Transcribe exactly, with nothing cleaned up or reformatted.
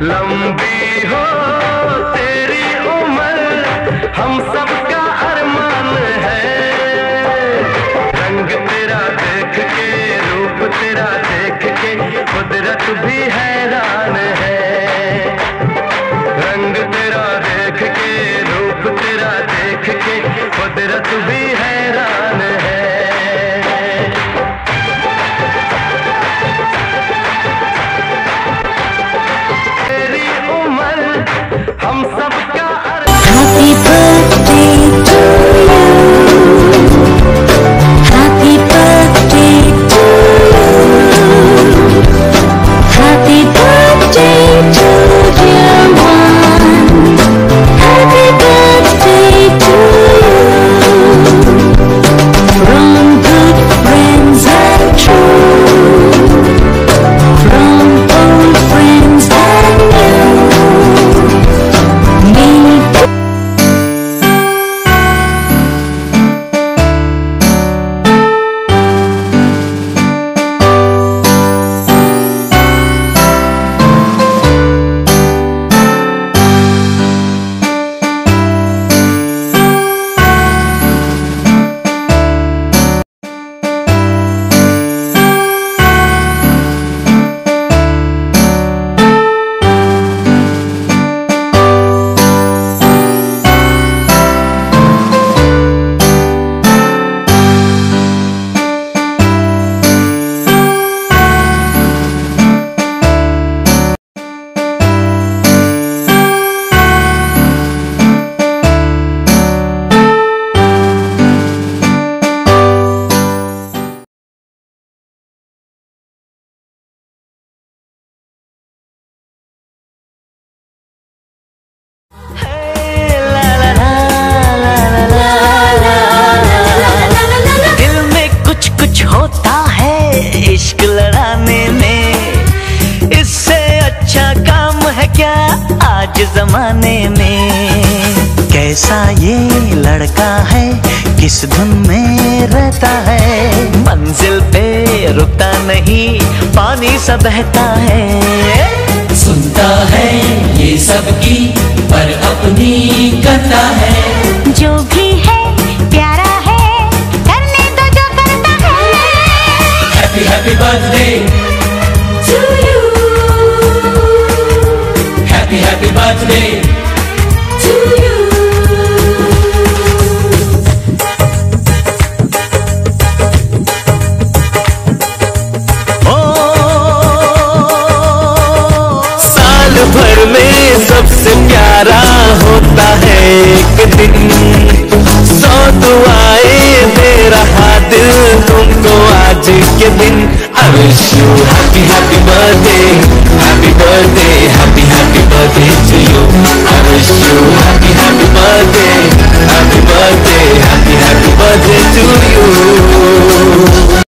लंबी हो तेरी उम्र हम सबका अरमान है। रंग तेरा देख के रूप तेरा देख के कुदरत भी हैरान है। रंग तेरा देख के रूप तेरा देख के कुदरत भी हैरान है। तेरी उम्र हम सबका Happy birthday to you. Happy birthday to you. Happy birthday to dear one. Happy birthday to you. From good friends and true. From old friends and new. Me too. दिल में कुछ कुछ होता है इश्क लड़ाने में। इससे अच्छा काम है क्या आज जमाने में। कैसा ये लड़का है किस धुन में रहता है। मंजिल पे रुकता नहीं पानी सा बहता है। सुनता है ये सबकी पर अपनी करता है। जो भी है प्यारा है करने दो जो करता है। Happy happy birthday To you. Happy happy birthday To you. ओ साल भर में सबसे प्यारा होता है एक दिन। सौ दुआएं दे रहा दिल तुमको आज के दिन। I wish you happy happy birthday, happy birthday, happy happy birthday to you. I wish you happy happy birthday, happy birthday, happy happy birthday to